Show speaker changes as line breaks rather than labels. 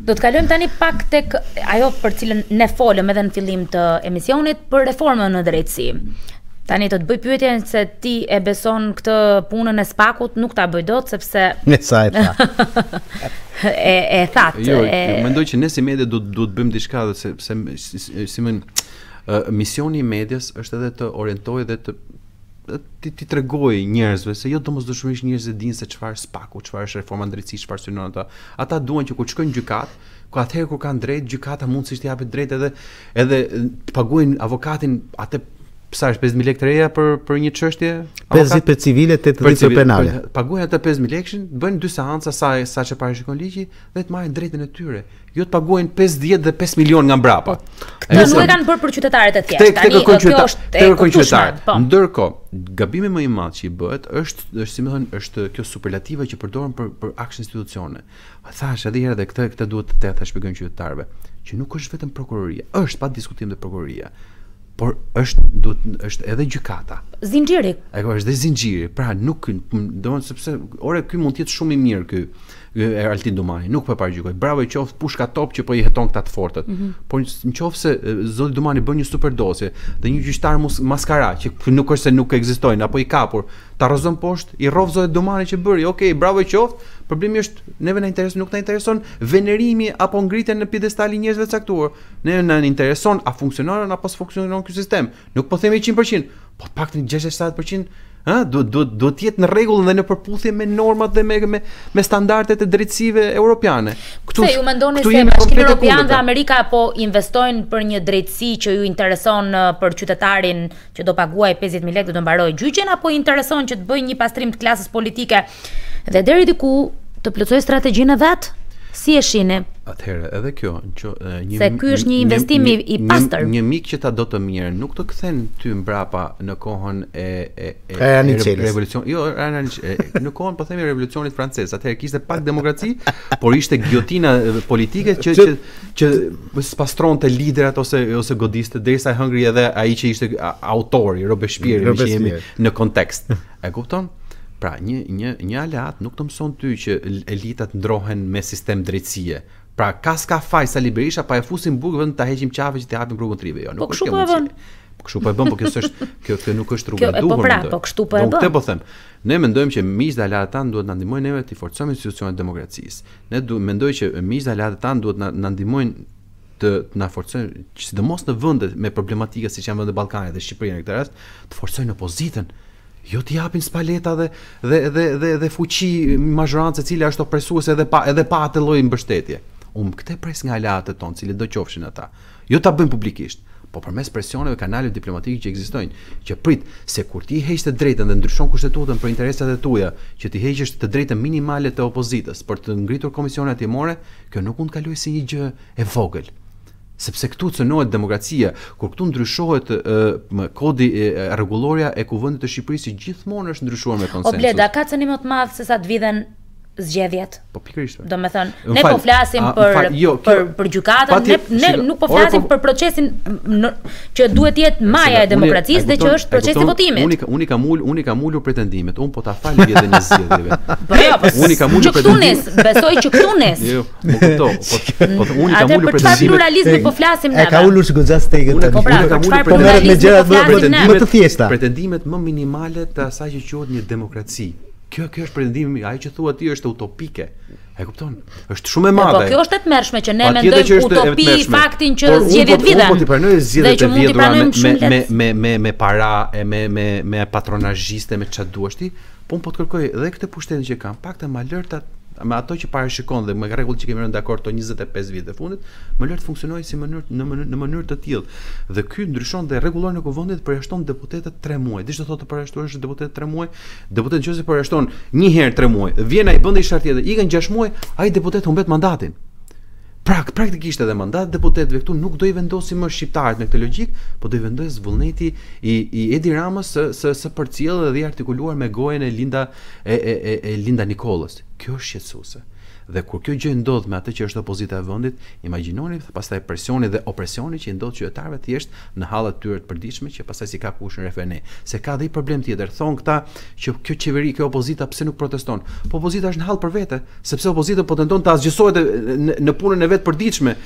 Do të kalojmë tani pak tek ajo për cilën ne folëm edhe në fillim të emisionit, për reformën në drejtësi. Tani të bëj pyetjen se ti e beson këtë punën e SPAK-ut, nuk ta bëj dot sepse
sa e tha.
e thatë.
Jo, mendoj që ne si media duhet bëjmë diçka sepse misioni i medias është edhe të orientojë dhe ti tregoj njerëzve se jo domosdoshmërisht njerëzit dinë se çfarë SPAK-u, çfarë është reforma drejtësisë, çfarë synon ata. Ata duan që kur shkojnë në gjykatë, atëherë kur kanë drejt, gjykata mundësisht t'i japet drejt edhe të paguajnë avokatin atë sa është 5.000 lekë të reja për një çështje?
50 për civile, 80 për penale.
Paguajnë atë 5.000 lekë, bëjnë 2 seanca sa që parashikon ligji dhe të marrin drejtën e tyre. Jo të paguajnë 50 dhe 5 milion nga mbrapa.
Nuk e kanë bërë për qytetarët e thjeshtë. Tani kjo është e kuptueshme.
Ndërkohë, gabimi më i madh që i bëhet është si më thënë, është kjo superlativa që përdoren për akt institucione. Thash edhe herë dhe këtë duhet të shpjegojmë qytetarëve, që nuk është vetëm prokuroria, është pa diskutim dhe prokuroria, por është edhe gjykata.
Zinxhiri.
Është dhe zinxhiri. Pra nuk domethënë sepse ky mund të jetë shumë i mirë ky Altin Dumani, nuk po paraqyjoj. Bravo i qoftë pushka top që po i heton këta të fortët. Por nëse zoti Dumani bën një superdosje dhe një gjyqtar maskara që nuk është se nuk ekzistojnë apo i kapur, ta rrozon poshtë, i rrov zoti Dumani që bëri. Okej, bravo i qoftë. Problemi është neve nuk na intereson venerimi apo ngritja në piedestal i njerëzve të caktuar. Ne na intereson a funksionon apo s'funksionon ky sistem. Nuk po themi 100%, po paktën 60-70%. Duhet të jetë në rregull dhe në përputhje me normat dhe me standardet e drejtësive europiane.
Se ju mendoni se Bashkimi Evropian dhe Amerika po investojnë për një drejtësi që ju intereson për qytetarin që do paguaj 50.000 lekë dhe do mbaroj gjyqin, apo intereson që të bëjë një pastrim të klasës politike dhe deri diku të plotësoj strategjinë e vet? Si e shihni?
Atëherë, edhe kjo,
se ky është një investim i pastër.
Një mik që ta do të mirë, nuk të kthen ty mbrapa në kohën e revolucionit. Jo, në kohën po themi revolucionit francez. Atëherë kishte pak demokraci, por ishte giotina politike që pastronte liderat ose godiste derisa e hëngri edhe ai që ishte autori, Robespierre, që jemi në kontekst. E kupton? Pra, një aleat nuk të mëson ty që elitat ndrohen me sistem drejtësie. Pra, ka faj sa Berisha, pa e fusim bukë vend ta heqim qafe që të hapim rrugën trive. Jo, nuk është kjo mundësi. Po kështu po e bën, po kjo nuk është rruga e duhur.
Po kështu po e bën.
Këtë po them. Ne mendojmë që miqtë dhe aleatët tanë duhet na ndihmojnë neve të forcojmë institucionet e demokracisë. Ne mendoj që miqtë dhe aleatët tanë duhet na ndihmojnë të na forcojnë, sidomos në vende me problematika siç janë vendet e Ballkanit dhe Shqipëria në këtë rast, të forcojnë opozitën. Jo t'i japin spaleta dhe fuqi mazhorancë e cila është opresuese edhe pa atë lloj mbështetje. Këtë pres nga aleatët tonë, cilët do qofshin ata. Jo ta bëjmë publikisht, po përmes presioneve kanaleve diplomatike që ekzistojnë, që prit se kur ti heq të drejtën dhe ndryshon kushtetutën për interesat e tua, që ti heqësh të drejtën minimale të opozitës për të ngritur komisionet hetimore, kjo nuk mund të kalojë si një gjë e vogël. Sepse këtu cënohet demokracia, kur këtu ndryshohet kodi rregulloria e kuvendit të Shqipërisë gjithmonë është ndryshuar me konsensus.
O Bleda, ka cënim më të madh se sa të vidhen zgjedhjet.
Po pikërisht.
Domethënë, ne po flasim për gjykatën, ne nuk po flasim për procesin që duhet të jetë maja e demokracisë dhe që është procesi i votimit.
Unë kam ulur pretendimet. Unë po ta fal vjetën e zgjedhjeve.
Po jo, po
unë kam ulur
pretendimet. Besoj që këtu nes.
Jo, po këto. Po unë kam ulur
pretendimet. Për çfarë pluralizmi po flasim ne?
E ka ulur goxha stegën tani.
Po pra,
kam ulur
pretendimet
më të thjeshta.
Pretendimet më minimale të asaj që quhet një demokraci. Kjo është pretendimi, ai që thua ti është utopike. E kupton? Është shumë e madhe.
Po kjo është e tmerrshme që ne mendojmë utopi faktin që zgjedhjet viden.
Po ti pranoj zgjedhjet e vjedhura me para, me patronazhiste, me çfarë duash ti, po unë po të kërkoj edhe këtë pushtetin që kam, paktën më lërta me ato që parashikon dhe me rregull që kemi rënë dakord to 25 vjet e fundit, më lart funksionoi si në mënyrë të tillë. Dhe ky ndryshon dhe rregullorin e kuvendit përjashton deputetët 3 muaj. Diç do thotë përjashtuar është deputet 3 muaj. Deputet nëse përjashton një herë 3 muaj, vjen ai bën një tjetër, ikën 6 muaj, ai deputet humbet mandatin. Praktikisht edhe mandat deputetëve këtu nuk do i vendosin më shqiptarët në këtë logjik, po do i vendosë vullneti i Edi Ramës së përcjellë dhe i artikuluar me gojen e Linda Nikollës. Kjo është shqetësuese. Dhe kur kjo gjë ndodh me atë që është opozita e vendit, imagjinoni pastaj presioni dhe opresioni që ndodh qytetarëve thjesht në hallet tyre të përditshme që pastaj si ka kush në refene. Se ka dhe i problem tjetër. Thon këta që kjo qeveri, kjo opozita pse nuk proteston? Po opozita është në hall për vete, sepse opozita po tenton të asgjësohet në punën e vet përditshme.